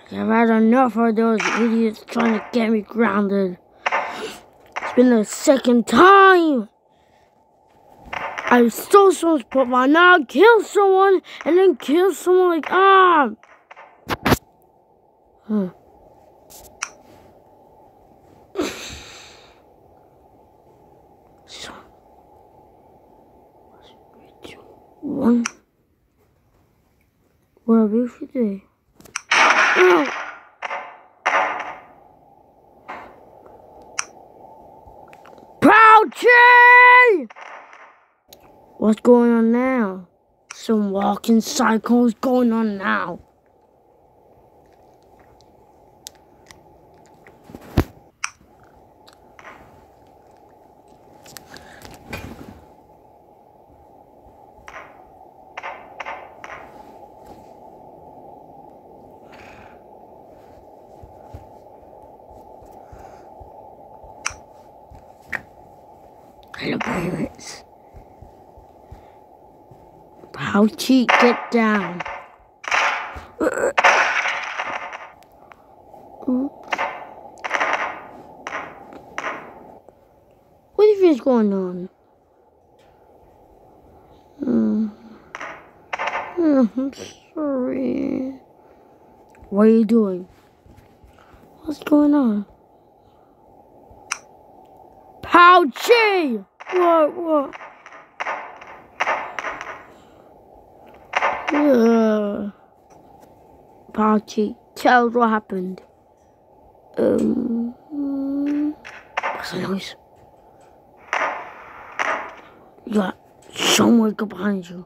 I've had enough of those idiots trying to get me grounded. It's been the second time. I stole someone's Pokemon, now I kill someone, and then kill someone like, So, 3, 2, 1. What have you today? Pauchi! What's going on now? Some walking cycles going on now. Hello, pirates. Pauchi, get down. What do you think is going on? I'm sorry. What are you doing? What's going on? Pauchi! What? Pauchi, tell us what happened. What's the noise? You got someone go behind you.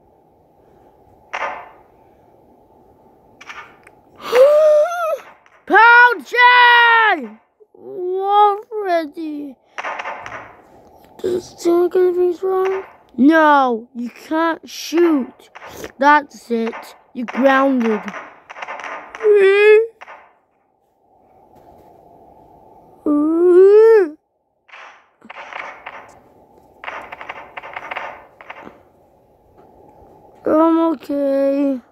Pauchi! What, Freddy? Does it seem like anything's wrong? No, you can't shoot. That's it. You're grounded. I'm okay.